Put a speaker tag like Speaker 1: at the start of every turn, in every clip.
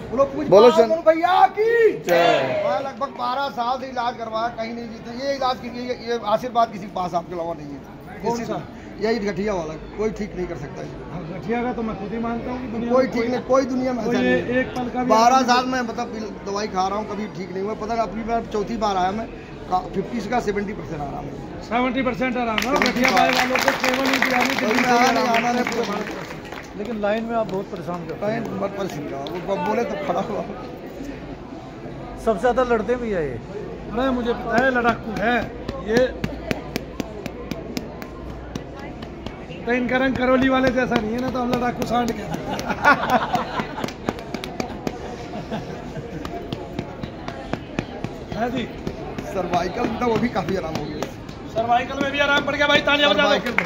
Speaker 1: बोलो
Speaker 2: भैया की मैं लगभग 12 साल से इलाज करवाया, कहीं नहीं जीते। ये इलाज की ये आशीर्वाद किसी के पास आपके अलावा नहीं है।
Speaker 3: कौन सा?
Speaker 2: यही गठिया वाला, कोई ठीक नहीं कर सकता है।
Speaker 3: गठिया का तो मैं खुद ही मानता हूँ,
Speaker 2: कोई ठीक नहीं, कोई दुनिया में ऐसा नहीं।
Speaker 3: एक पल का
Speaker 2: 12 साल में मतलब दवाई खा रहा हूँ, कभी ठीक नहीं हुआ। पता नहीं अपनी बार चौथी बार आया मैं, 50 का 70% आराम है।
Speaker 3: 70% आराम है गठिया भाई वालों को, केवल ही
Speaker 2: आना है पूरे भारत में।
Speaker 3: लेकिन लाइन में आप बहुत परेशान करते हैं।
Speaker 2: मत परेशान करो, वो बोले तो खड़ा हुआ।
Speaker 3: सबसे ज्यादा लड़ते भी है ये। अरे मुझे पता है लड़ाकू है ये, तो इनका रंग करौली वाले जैसा नहीं है ना, तो हम लड़ाकू सांड के है जी।
Speaker 2: सर्वाइकल में तो वो भी काफी आराम हो गया।
Speaker 3: सर्वाइकल में भी आराम पड़ गया भाई, तालियां बजा दो।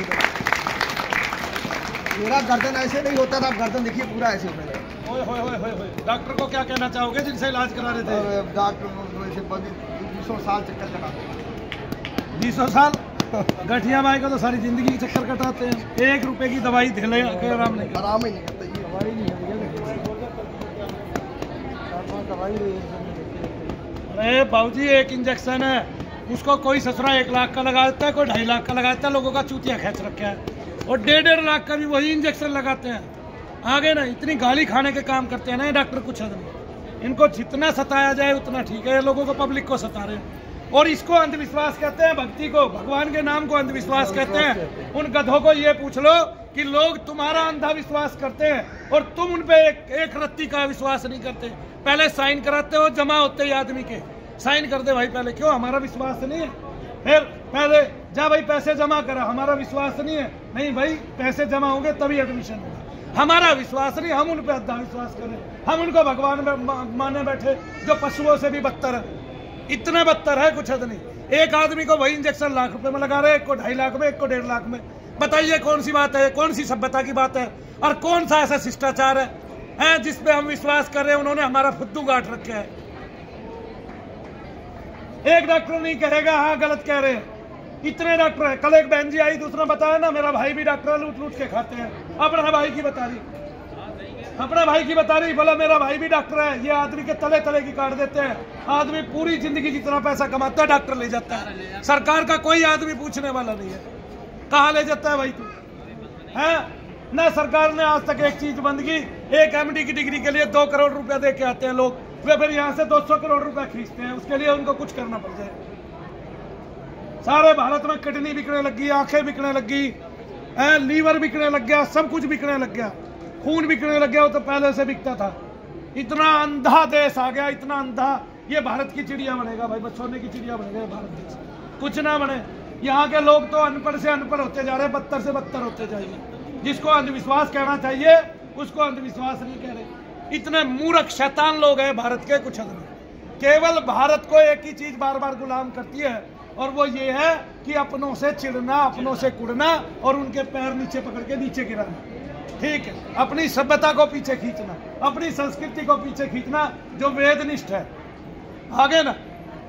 Speaker 2: मेरा गर्दन ऐसे नहीं होता था, गर्दन देखिए पूरा ऐसे हो गया।
Speaker 3: डॉक्टर को क्या कहना चाहोगे जिनसे इलाज करा रहे थे?
Speaker 2: डॉक्टर 20 साल चक्कर कटाते।
Speaker 3: 20 साल गठिया भाई को तो सारी जिंदगी चक्कर कटाते हैं। 1 रुपए की दवाई ढेले के आराम नहीं,
Speaker 2: आराम ही नहीं करता। ये
Speaker 3: दवाई नहीं है। अरे बाबूजी, एक इंजेक्शन है, उसको कोई ससुरा 1 लाख का लगा देता है, कोई 2.5 लाख का लगा देता है। लोगों का चूतिया खींच रखा है, और 1.5 लाख का भी वही इंजेक्शन लगाते हैं। आगे ना इतनी गाली खाने के काम करते हैं ना ये डॉक्टर, कुछ आदमी। इनको जितना सताया जाए उतना ठीक है, लोगों को, पब्लिक को सता रहे हैं। और इसको अंधविश्वास कहते हैं, भक्ति को, भगवान के नाम को अंधविश्वास कहते हैं। उन गधों को ये पूछ लो कि लोग तुम्हारा अंधा विश्वास करते हैं और तुम उन पे एक रत्ती का विश्वास नहीं करते। पहले साइन कराते हो, जमा होते ही आदमी के साइन कर दे भाई पहले। क्यों? हमारा विश्वास नहीं है। फिर पहले जा भाई पैसे जमा करा, हमारा विश्वास नहीं है। नहीं भाई, पैसे जमा होंगे तभी एडमिशन होगा। हमारा विश्वास नहीं, हम उन पे अद्धा विश्वास करें। हम उनको भगवान माने बैठे, जो पशुओं से भी बदतर है। इतने बदतर है कुछ हद नहीं। एक आदमी को वही इंजेक्शन लाख रुपए में लगा रहे, एक को 2.5 लाख में, एक को 1.5 लाख में। बताइए कौन सी बात है, कौन सी सभ्यता की बात है, और कौन सा ऐसा शिष्टाचार है जिसपे हम विश्वास कर रहे हैं? उन्होंने हमारा फुद्दू गांठ रखे है। एक डॉक्टर नहीं कहेगा हाँ गलत कह रहे हैं, इतने डॉक्टर है। कल एक बहन जी आई, दूसरा बताया ना मेरा भाई भी डॉक्टर, लूट लूट के खाते हैं। अपना भाई की बता रही, अपना भाई की बता रही, बोला मेरा भाई भी डॉक्टर है। ये आदमी के तले तले की काट देते हैं। आदमी पूरी जिंदगी जितना पैसा कमाता है डॉक्टर ले जाता है। सरकार का कोई आदमी पूछने वाला नहीं है, कहाँ ले जाता है भाई तू? है ना, सरकार ने आज तक एक चीज बंद की। एक MD की डिग्री के लिए 2 करोड़ रुपया दे के आते हैं लोग, वे फिर यहाँ से 200 करोड़ रुपया खींचते हैं। उसके लिए उनको कुछ करना पड़ जाए। सारे भारत में किडनी बिकने लगी, आंखें बिकने लगी, लीवर बिकने लग गया, सब कुछ बिकने लग गया, खून बिकने लग गया। वो तो पहले से बिकता था। इतना अंधा देश आ गया, इतना अंधा। ये भारत की चिड़िया बनेगा भाई, बस सोने की चिड़िया बनेगा भारत देश, कुछ ना बने। यहाँ के लोग तो अनपढ़ से अनपढ़ होते जा रहे हैं, बदतर से बदतर होते जाएंगे। जिसको अंधविश्वास कहना चाहिए उसको अंधविश्वास नहीं कह रहे। इतने मूर्ख शैतान लोग हैं भारत के, कुछ आदमी। केवल भारत को एक ही चीज बार बार गुलाम करती है, और वो ये है कि अपनों से चिढ़ना, अपनों से कुड़ना, और उनके पैर नीचे पकड़ के नीचे गिराना। ठीक है, अपनी सभ्यता को पीछे खींचना, अपनी संस्कृति को पीछे खींचना, जो वेदनिष्ठ है। आगे ना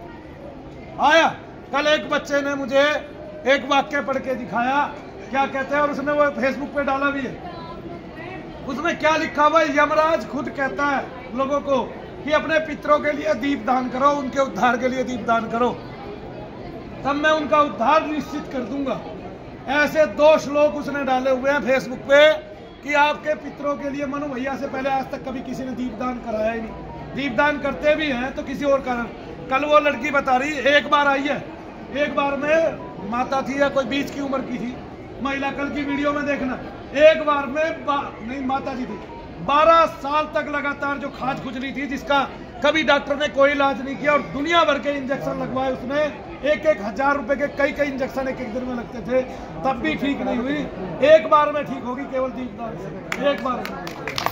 Speaker 3: आया, कल एक बच्चे ने मुझे एक वाक्य पढ़ के दिखाया, क्या कहते हैं, और उसने वो फेसबुक पे डाला भी है। उसमें क्या लिखा हुआ है? यमराज खुद कहता है लोगों को कि अपने पितरों के लिए दीप दान करो, उनके उद्धार के लिए दीप दान करो, तब मैं उनका उद्धार निश्चित कर दूंगा। ऐसे 2 श्लोक उसने डाले हुए हैं फेसबुक पे कि आपके पितरों के लिए। मनु भैया से पहले आज तक कभी किसी ने दीपदान कराया ही नहीं। दीपदान करते भी हैं तो किसी और कारण। कल वो लड़की बता रही, एक बार आई है, एक बार में माता थी या कोई 20 की उम्र की थी महिला, कल की वीडियो में देखना। एक बार में नहीं, माता जी थी, 12 साल तक लगातार जो खाज खुजली थी, जिसका कभी डॉक्टर ने कोई इलाज नहीं किया, और दुनिया भर के इंजेक्शन लगवाए उसने। 1-1 हजार रुपए के कई इंजेक्शन एक दिन में लगते थे, तब भी ठीक नहीं हुई। एक बार में ठीक होगी केवल दीपदान से, एक बार में।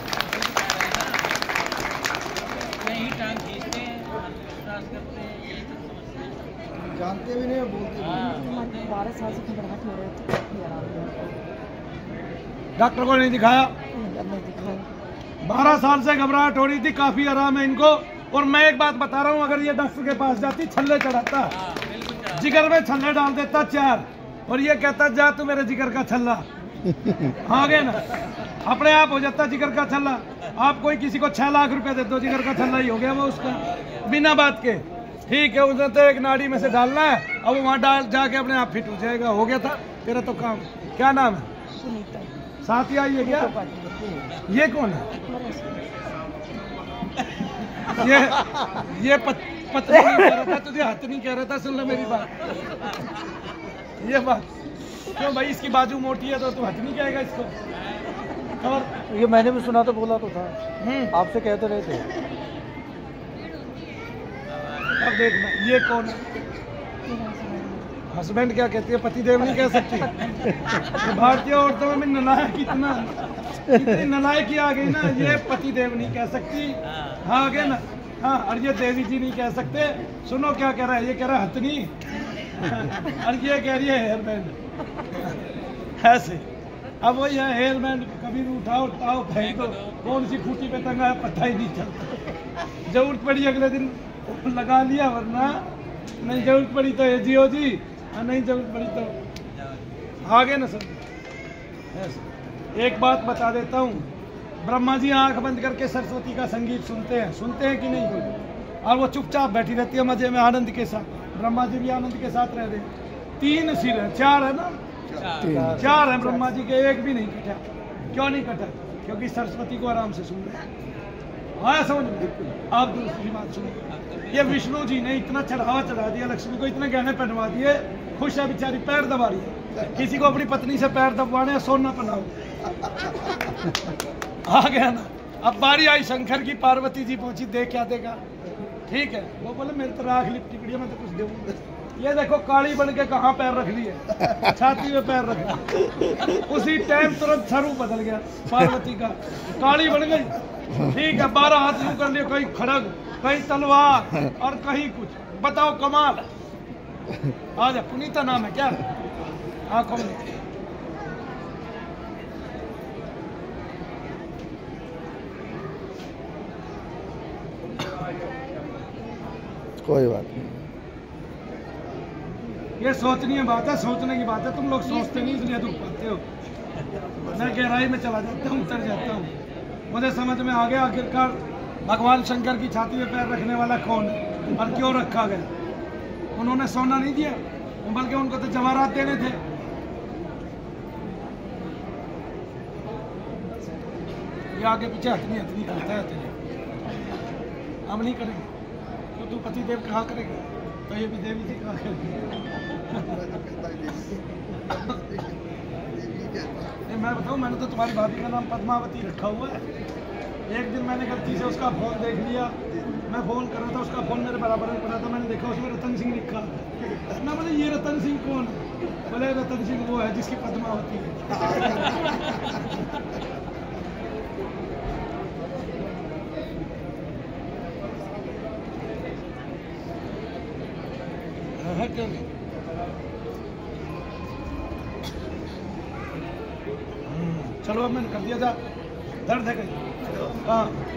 Speaker 2: जानते भी नहीं, बोलते भी।
Speaker 4: 12 साल से घबराहट हो रही थी,
Speaker 3: डॉक्टर को नहीं दिखाया, 12 साल से घबराहट हो रही थी, काफी आराम है इनको। और मैं एक बात बता रहा हूँ, अगर ये डॉक्टर के पास जाती, छल्ले चढ़ाता, जिगर में छल्ले डाल देता 4, और ये कहता जा तू मेरे जिगर का छल्ला। आगे ना अपने आप हो जाता जिगर का छल्ला। आप कोई किसी को 6 लाख रुपए दे दो, जिगर का छल्ला ही हो गया वो उसका, बिना बात के। ठीक है, उसने तो एक नाड़ी में से डालना है, अब वो वहाँ डाल जाके अपने आप फिट हो जाएगा। हो गया था तेरा तो काम। क्या नाम है?
Speaker 4: सुनीता।
Speaker 3: साथ ही आई है क्या? ये कौन है? ये पत्नी नहीं कह रहा था तुझे, हाथ नहीं कह रहा था। सुन ले मेरी बात, ये बात क्यों भाई, इसकी बाजू मोटी है तो तू हाथ नहीं कहेगा इसको? और
Speaker 2: ये मैंने भी सुना तो बोला तो था, आपसे कहते रहे थे।
Speaker 3: अब देखना ये कौन है? हस्बैंड क्या कहती है, पति देव नहीं कह सकती। तो भारतीय औरतों में नलायक इतनी नलायकी आ गई ना, ये पति देव नहीं कह सकती। हाँ आगे ना, हाँ, और ये देवी जी नहीं कह सकते। सुनो क्या कह रहा है, ये कह रहा है हथनी, और ये कह रही है हेयर बैंड। ऐसे अब वही है, हेयर बैंड कभी भी उठाओ उठाओ फेंक दो, कौन सी खूंटी पे टंगा है पता ही नहीं चलता। जरूरत पड़ी अगले दिन लगा लिया, वरना नहीं जरूरत पड़ी तो जियो जी, और नहीं जरूरत पड़ी तो आगे ना सर। एक बात बता देता हूँ, ब्रह्मा जी आंख बंद करके सरस्वती का संगीत सुनते हैं कि नहीं? और वो चुपचाप बैठी रहती है मजे में आनंद के साथ। ब्रह्मा जी भी आनंद के साथ रह रहे। 3 सिर है, 4 है ना? 4 है ब्रह्मा जी के, एक भी नहीं कटा। क्यों नहीं कटा? क्योंकि सरस्वती को आराम से सुन रहे हैं। हाँ समझ में। आप दूसरी बात सुनिए, ये विष्णु जी ने इतना चढ़ावा चढ़ा दिया, लक्ष्मी को इतने गहने पहनवा दिए, खुश है बेचारी, पैर दबा रही है। किसी को अपनी पत्नी से पैर दबवाने, सोना पहनाओ। आ गया ना। अब बारी आई शंकर की, पार्वती जी पहुंची, देख क्या देखा? ठीक है, वो बोले मेरे तो राख लिपटी पड़ी है, मैं तो कुछ दूंगा। ये देखो काली बन के कहाँ पैर रख लिए, छाती में पैर रख लिया। उसी टाइम तुरंत स्वरूप बदल गया पार्वती का, काली बन गई। ठीक है, 12 हाथ यूं कर लिए, कहीं खड़ग, कहीं तलवार और कहीं कुछ। बताओ कमाल। आ जा, पुनीता नाम है क्या? आंखों में
Speaker 2: कोई बात नहीं,
Speaker 3: ये सोचनी है बात है, सोचने की बात है। तुम लोग सोचते नहीं, इसलिए दुख पाते हो। मैं गहराई में चला जाता हूँ, उतर जाता हूँ। मुझे समझ में आ गया आखिरकार भगवान शंकर की छाती में पैर रखने वाला कौन है और क्यों रखा गया। उन्होंने सोना नहीं दिया, बल्कि उनको तो जवाहरात देने थे। ये आगे पीछे हथनी करता है तेरे, हम नहीं करेंगे। तो तू पति देव कहा करेगा, तो ये भी देवी जी कहा करेगी। मैं बताऊं, मैंने तो तुम्हारी भाभी का नाम पद्मावती रखा हुआ है। एक दिन मैंने गलती से उसका फोन देख लिया, मैं फोन कर रहा था, उसका फोन मेरे बराबर में पड़ा था। मैंने देखा उसमें रतन सिंह लिखा। मैं बोले ये रतन सिंह कौन है? बोले रतन सिंह वो है जिसकी पद्मावती है। है क्यों नहीं? चलो अब मैंने कर दिया था, दर्द है कहीं? हाँ